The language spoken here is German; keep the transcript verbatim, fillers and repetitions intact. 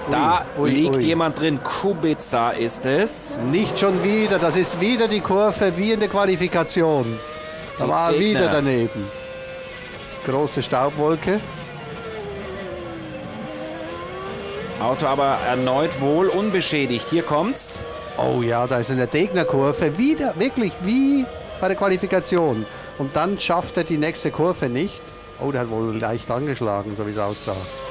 Da ui, liegt ui. jemand drin. Kubica ist es. Nicht schon wieder. Das ist wieder die Kurve wie in der Qualifikation. Da Die war er Gegner. wieder daneben. Große Staubwolke. Auto aber erneut wohl unbeschädigt. Hier kommt's. Oh ja, da ist in der Gegnerkurve wieder, wirklich wie bei der Qualifikation. Und dann schafft er die nächste Kurve nicht. Oh, der hat wohl leicht angeschlagen, so wie es aussah.